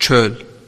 Çöl.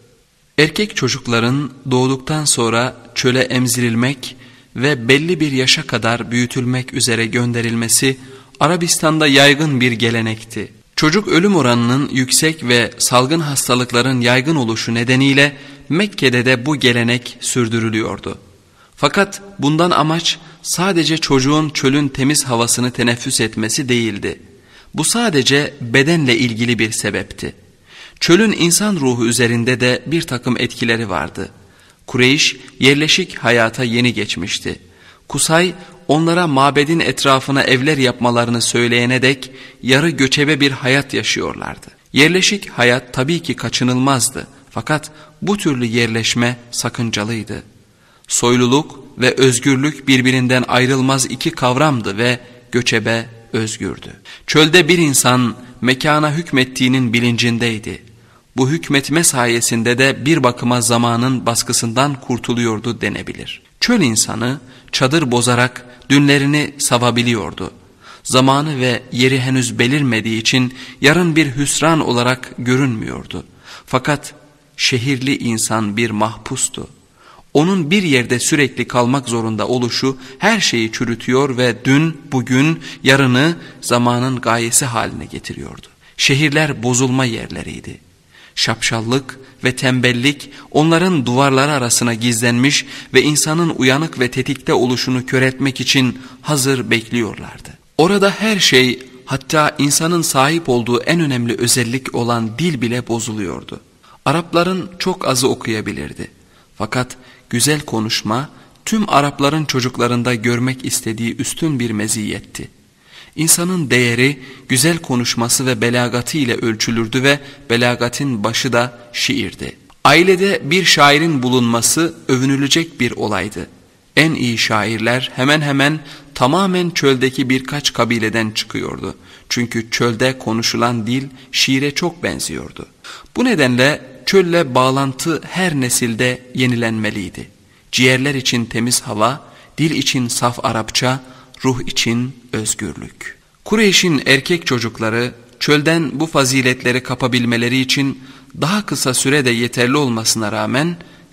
Erkek çocukların doğduktan sonra çöle emzirilmek ve belli bir yaşa kadar büyütülmek üzere gönderilmesi Arabistan'da yaygın bir gelenekti. Çocuk ölüm oranının yüksek ve salgın hastalıkların yaygın oluşu nedeniyle Mekke'de de bu gelenek sürdürülüyordu. Fakat bundan amaç sadece çocuğun çölün temiz havasını teneffüs etmesi değildi. Bu sadece bedenle ilgili bir sebepti. Çölün insan ruhu üzerinde de bir takım etkileri vardı. Kureyş yerleşik hayata yeni geçmişti. Kusay onlara mabedin etrafına evler yapmalarını söyleyene dek yarı göçebe bir hayat yaşıyorlardı. Yerleşik hayat tabii ki kaçınılmazdı. Fakat bu türlü yerleşme sakıncalıydı. Soyluluk ve özgürlük birbirinden ayrılmaz iki kavramdı ve göçebe özgürdü. Çölde bir insan mekana hükmettiğinin bilincindeydi. Bu hükmetme sayesinde de bir bakıma zamanın baskısından kurtuluyordu denebilir. Çöl insanı çadır bozarak dünlerini savabiliyordu. Zamanı ve yeri henüz belirmediği için yarın bir hüsran olarak görünmüyordu. Fakat şehirli insan bir mahpustu. Onun bir yerde sürekli kalmak zorunda oluşu her şeyi çürütüyor ve dün, bugün, yarını zamanın gayesi haline getiriyordu. Şehirler bozulma yerleriydi. Şapşallık ve tembellik onların duvarları arasına gizlenmiş ve insanın uyanık ve tetikte oluşunu köretmek için hazır bekliyorlardı. Orada her şey, hatta insanın sahip olduğu en önemli özellik olan dil bile bozuluyordu. Arapların çok azı okuyabilirdi. Fakat güzel konuşma tüm Arapların çocuklarında görmek istediği üstün bir meziyetti. İnsanın değeri güzel konuşması ve belagatı ile ölçülürdü ve belagatin başı da şiirdi. Ailede bir şairin bulunması övünülecek bir olaydı. En iyi şairler hemen hemen tamamen çöldeki birkaç kabileden çıkıyordu. Çünkü çölde konuşulan dil şiire çok benziyordu. Bu nedenle çölle bağlantı her nesilde yenilenmeliydi. Ciğerler için temiz hava, dil için saf Arapça, ruh için özgürlük. Kureyş'in erkek çocukları çölden bu faziletleri kapabilmeleri için daha kısa sürede yeterli olmasına rağmen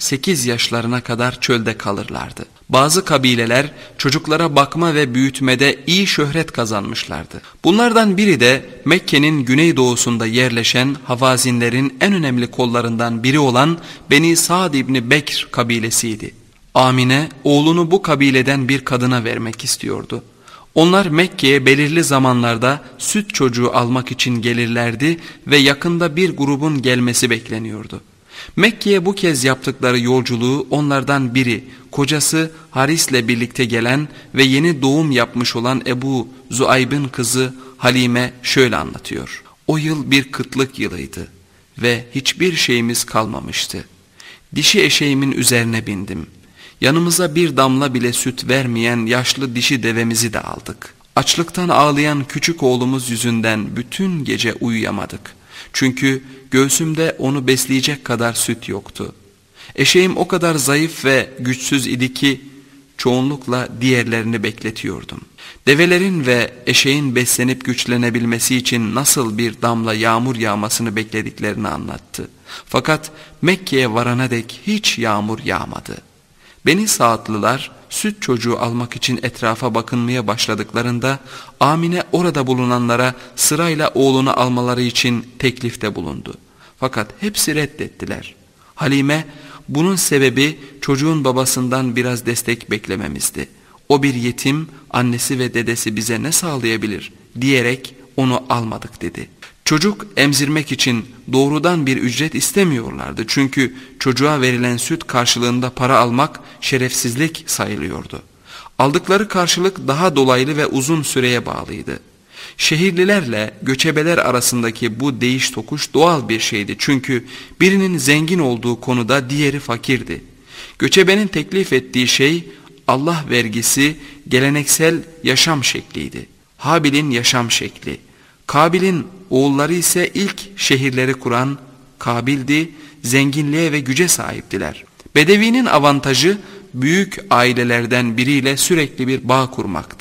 8 yaşlarına kadar çölde kalırlardı. Bazı kabileler çocuklara bakma ve büyütmede iyi şöhret kazanmışlardı. Bunlardan biri de Mekke'nin güneydoğusunda yerleşen Havazinlerin en önemli kollarından biri olan Beni Sa'd İbni Bekr kabilesiydi. Amine oğlunu bu kabileden bir kadına vermek istiyordu. Onlar Mekke'ye belirli zamanlarda süt çocuğu almak için gelirlerdi ve yakında bir grubun gelmesi bekleniyordu. Mekke'ye bu kez yaptıkları yolculuğu onlardan biri, kocası Haris'le birlikte gelen ve yeni doğum yapmış olan Ebu Zuayb'ın kızı Halime şöyle anlatıyor. O yıl bir kıtlık yılıydı ve hiçbir şeyimiz kalmamıştı. Dişi eşeğimin üzerine bindim. Yanımıza bir damla bile süt vermeyen yaşlı dişi devemizi de aldık. Açlıktan ağlayan küçük oğlumuz yüzünden bütün gece uyuyamadık. Çünkü göğsümde onu besleyecek kadar süt yoktu. Eşeğim o kadar zayıf ve güçsüz idi ki çoğunlukla diğerlerini bekletiyordum. Develerin ve eşeğin beslenip güçlenebilmesi için nasıl bir damla yağmur yağmasını beklediklerini anlattı. Fakat Mekke'ye varana dek hiç yağmur yağmadı. Beni Saatlılar süt çocuğu almak için etrafa bakınmaya başladıklarında Amine orada bulunanlara sırayla oğlunu almaları için teklifte bulundu. Fakat hepsi reddettiler. Halime bunun sebebi çocuğun babasından biraz destek beklememizdi. O bir yetim, annesi ve dedesi bize ne sağlayabilir diyerek onu almadık dedi. Çocuk emzirmek için doğrudan bir ücret istemiyorlardı. Çünkü çocuğa verilen süt karşılığında para almak şerefsizlik sayılıyordu. Aldıkları karşılık daha dolaylı ve uzun süreye bağlıydı. Şehirlilerle göçebeler arasındaki bu değiş tokuş doğal bir şeydi. Çünkü birinin zengin olduğu konuda diğeri fakirdi. Göçebenin teklif ettiği şey Allah vergisi, geleneksel yaşam şekliydi. Habil'in yaşam şekli. Kabil'in oğulları ise ilk şehirleri kuran Kabil'di, zenginliğe ve güce sahiptiler. Bedevinin avantajı büyük ailelerden biriyle sürekli bir bağ kurmaktı.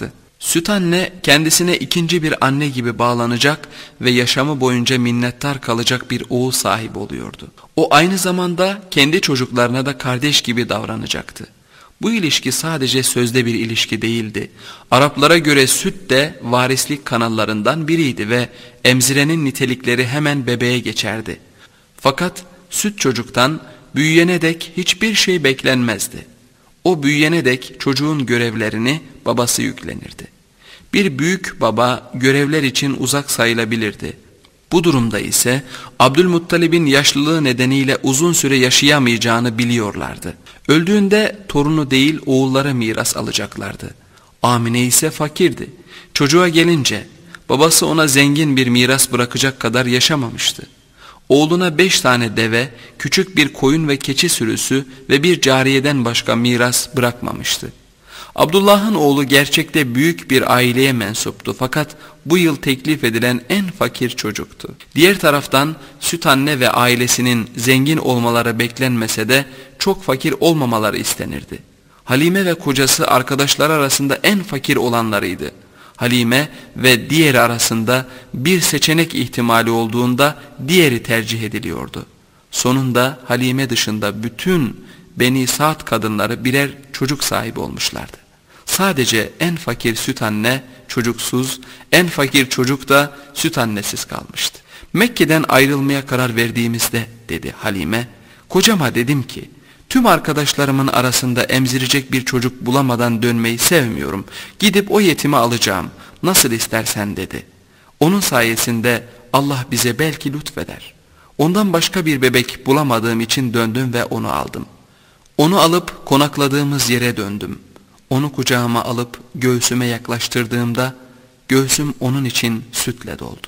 Süt anne kendisine ikinci bir anne gibi bağlanacak ve yaşamı boyunca minnettar kalacak bir oğul sahibi oluyordu. O aynı zamanda kendi çocuklarına da kardeş gibi davranacaktı. Bu ilişki sadece sözde bir ilişki değildi. Araplara göre süt de varislik kanallarından biriydi ve emzirenin nitelikleri hemen bebeğe geçerdi. Fakat süt çocuktan büyüyene dek hiçbir şey beklenmezdi. O büyüyene dek çocuğun görevlerini babası yüklenirdi. Bir büyük baba görevler için uzak sayılabilirdi. Bu durumda ise Abdülmuttalib'in yaşlılığı nedeniyle uzun süre yaşayamayacağını biliyorlardı. Öldüğünde torunu değil oğulları miras alacaklardı. Amine ise fakirdi. Çocuğa gelince babası ona zengin bir miras bırakacak kadar yaşamamıştı. Oğluna 5 tane deve, küçük bir koyun ve keçi sürüsü ve bir cariyeden başka miras bırakmamıştı. Abdullah'ın oğlu gerçekte büyük bir aileye mensuptu fakat bu yıl teklif edilen en fakir çocuktu. Diğer taraftan süt anne ve ailesinin zengin olmaları beklenmese de çok fakir olmamaları istenirdi. Halime ve kocası arkadaşlar arasında en fakir olanlarıydı. Halime ve diğeri arasında bir seçenek ihtimali olduğunda diğeri tercih ediliyordu. Sonunda Halime dışında bütün Beni Sa'd kadınları birer çocuk sahibi olmuşlardı. Sadece en fakir süt anne çocuksuz, en fakir çocuk da süt annesiz kalmıştı. Mekke'den ayrılmaya karar verdiğimizde dedi Halime, kocama dedim ki tüm arkadaşlarımın arasında emzirecek bir çocuk bulamadan dönmeyi sevmiyorum. Gidip o yetimi alacağım. Nasıl istersen dedi. Onun sayesinde Allah bize belki lütfeder. Ondan başka bir bebek bulamadığım için döndüm ve onu aldım. Onu alıp konakladığımız yere döndüm. Onu kucağıma alıp göğsüme yaklaştırdığımda göğsüm onun için sütle doldu.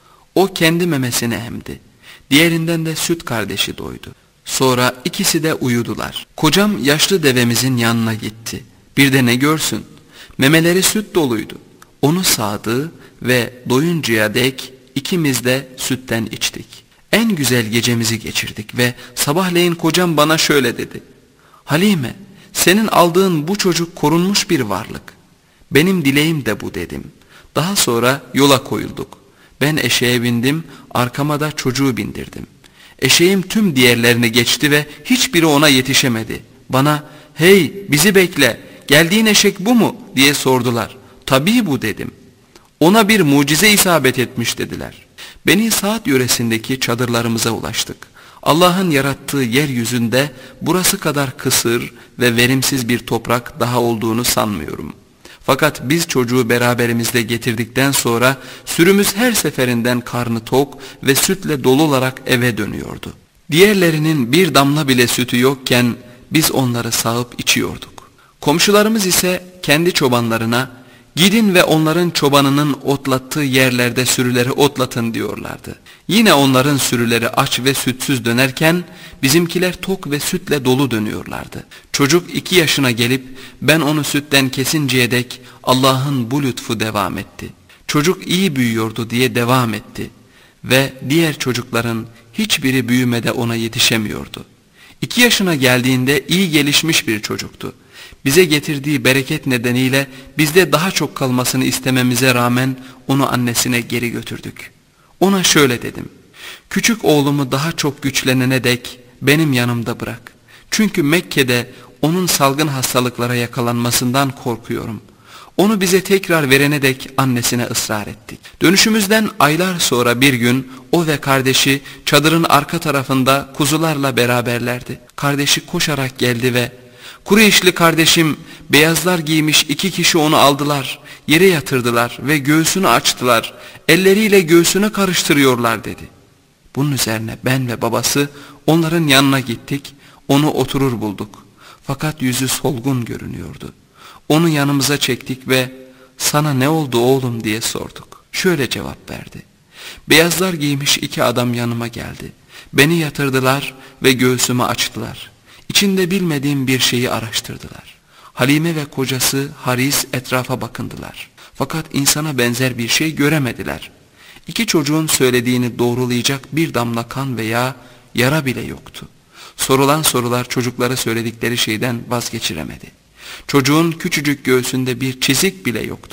O kendi memesini emdi. Diğerinden de süt kardeşi doydu. Sonra ikisi de uyudular. Kocam yaşlı devemizin yanına gitti. Bir de ne görsün? Memeleri süt doluydu. Onu sağdı ve doyuncaya dek ikimiz de sütten içtik. En güzel gecemizi geçirdik ve sabahleyin kocam bana şöyle dedi. Halime, senin aldığın bu çocuk korunmuş bir varlık. Benim dileğim de bu dedim. Daha sonra yola koyulduk. Ben eşeğe bindim, arkama da çocuğu bindirdim. Eşeğim tüm diğerlerini geçti ve hiçbiri ona yetişemedi. Bana, hey bizi bekle, geldiğin eşek bu mu diye sordular. Tabii bu dedim. Ona bir mucize isabet etmiş dediler. Beni Sa'd yöresindeki çadırlarımıza ulaştık. Allah'ın yarattığı yeryüzünde burası kadar kısır ve verimsiz bir toprak daha olduğunu sanmıyorum. Fakat biz çocuğu beraberimizde getirdikten sonra sürümüz her seferinden karnı tok ve sütle dolu olarak eve dönüyordu. Diğerlerinin bir damla bile sütü yokken biz onları sağıp içiyorduk. Komşularımız ise kendi çobanlarına gidin ve onların çobanının otlattığı yerlerde sürüleri otlatın diyorlardı. Yine onların sürüleri aç ve sütsüz dönerken bizimkiler tok ve sütle dolu dönüyorlardı. Çocuk 2 yaşına gelip ben onu sütten kesinceye dek Allah'ın bu lütfu devam etti. Çocuk iyi büyüyordu diye devam etti ve diğer çocukların hiçbiri büyümede ona yetişemiyordu. 2 yaşına geldiğinde iyi gelişmiş bir çocuktu. Bize getirdiği bereket nedeniyle bizde daha çok kalmasını istememize rağmen onu annesine geri götürdük. Ona şöyle dedim. Küçük oğlumu daha çok güçlenene dek benim yanımda bırak. Çünkü Mekke'de onun salgın hastalıklara yakalanmasından korkuyorum. Onu bize tekrar verene dek annesine ısrar ettik. Dönüşümüzden aylar sonra bir gün o ve kardeşi çadırın arka tarafında kuzularla beraberlerdi. Kardeşi koşarak geldi ve Kureyşli kardeşim beyazlar giymiş 2 kişi onu aldılar, yere yatırdılar ve göğsünü açtılar, elleriyle göğsünü karıştırıyorlar dedi. Bunun üzerine ben ve babası onların yanına gittik, onu oturur bulduk. Fakat yüzü solgun görünüyordu. Onu yanımıza çektik ve sana ne oldu oğlum diye sorduk. Şöyle cevap verdi. Beyazlar giymiş 2 adam yanıma geldi. Beni yatırdılar ve göğsümü açtılar. İçinde bilmediğim bir şeyi araştırdılar. Halime ve kocası Haris etrafa bakındılar. Fakat insana benzer bir şey göremediler. 2 çocuğun söylediğini doğrulayacak bir damla kan veya yara bile yoktu. Sorulan sorular çocuklara söyledikleri şeyden vazgeçiremedi. Çocuğun küçücük göğsünde bir çizik bile yoktu.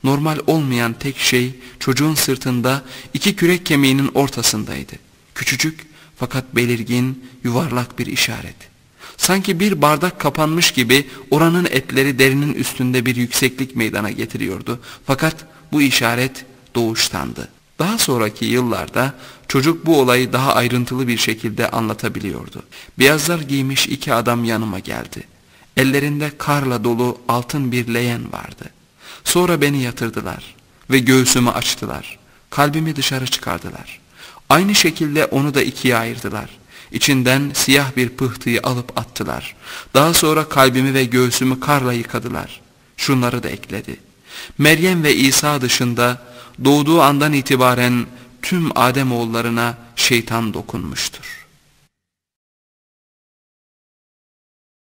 Normal olmayan tek şey çocuğun sırtında 2 kürek kemiğinin ortasındaydı. Küçücük fakat belirgin, yuvarlak bir işaret. Sanki bir bardak kapanmış gibi oranın etleri derinin üstünde bir yükseklik meydana getiriyordu. Fakat bu işaret doğuştandı. Daha sonraki yıllarda çocuk bu olayı daha ayrıntılı bir şekilde anlatabiliyordu. Beyazlar giymiş 2 adam yanıma geldi. Ellerinde karla dolu altın bir leğen vardı. Sonra beni yatırdılar ve göğsümü açtılar. Kalbimi dışarı çıkardılar. Aynı şekilde onu da 2'ye ayırdılar. İçinden siyah bir pıhtıyı alıp attılar. Daha sonra kalbimi ve göğsümü karla yıkadılar. Şunları da ekledi: Meryem ve İsa dışında doğduğu andan itibaren tüm Ademoğullarına şeytan dokunmuştur.